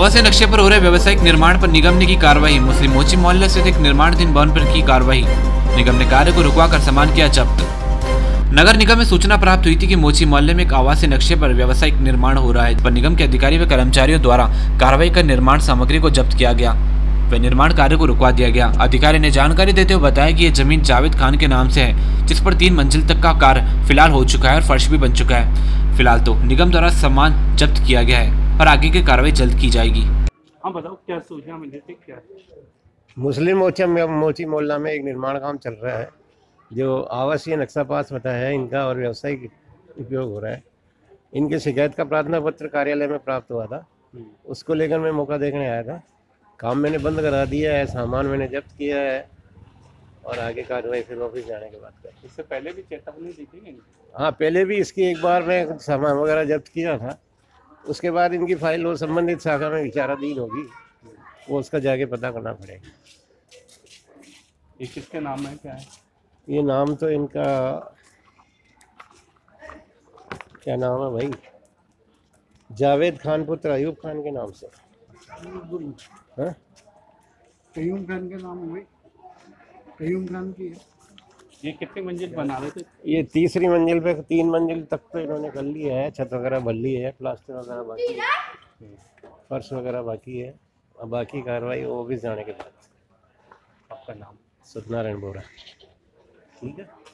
आवासीय नक्शे पर हो रहे व्यावसायिक निर्माण पर निगम ने की कार्रवाई। मुस्लिम मोची मोहल्ले स्थित एक निर्माणाधीन भवन पर की कार्रवाई। निगम ने कार्य को रुकवाकर सामान किया जब्त। नगर निगम में सूचना प्राप्त हुई थी कि मोची मोहल्ले में एक आवासीय नक्शे पर व्यावसायिक निर्माण हो रहा है, पर निगम के अधिकारी व कर्मचारियों द्वारा कार्रवाई कर निर्माण सामग्री को जब्त किया गया व निर्माण कार्य को रुकवा दिया गया। अधिकारी ने जानकारी देते हुए बताया कि यह जमीन जावेद खान के नाम से है, जिस पर 3 मंजिल तक का कार्य फिलहाल हो चुका है और फर्श भी बन चुका है। फिलहाल तो निगम द्वारा सामान जब्त किया गया है और आगे की कार्रवाई जल्द की जाएगी। हाँ बताओ, क्या सूचना मिली थी? क्या मुस्लिम मोची मोहल्ला में एक निर्माण काम चल रहा है, जो आवासीय नक्शा पास होता है इनका और व्यावसायिक उपयोग हो रहा है। इनके शिकायत का प्रार्थना पत्र कार्यालय में प्राप्त हुआ था, उसको लेकर मैं मौका देखने आया था। काम मैंने बंद करा दिया है, सामान मैंने जब्त किया है और आगे कार्रवाई फिर ऑफिस जाने के बाद कर। इससे पहले भी चेतावनी दी थी? हाँ, पहले भी इसकी एक बार मैं सामान वगैरह जब्त किया था। उसके बाद इनकी फाइल और संबंधित शाखा में विचाराधीन होगी, वो उसका जाके पता करना पड़ेगा। ये किसके नाम है? क्या है ये नाम? तो इनका क्या नाम है भाई? जावेद खान पुत्र अयूब खान के नाम से। हाँ? कयूम खान के नाम है भाई, कयूम खान की है। ये कितनी मंजिल बना रहे थे? ये तीसरी मंजिल पे, 3 मंजिल तक तो इन्होंने कर लिया है। छत वगैरह भर ली है, प्लास्टर वगैरह बाकी है, फर्श वगैरह बाकी है। अब बाकी कार्रवाई ऑफिस जाने के बाद। आपका नाम? सत्यनारायण बोरा। ठीक है।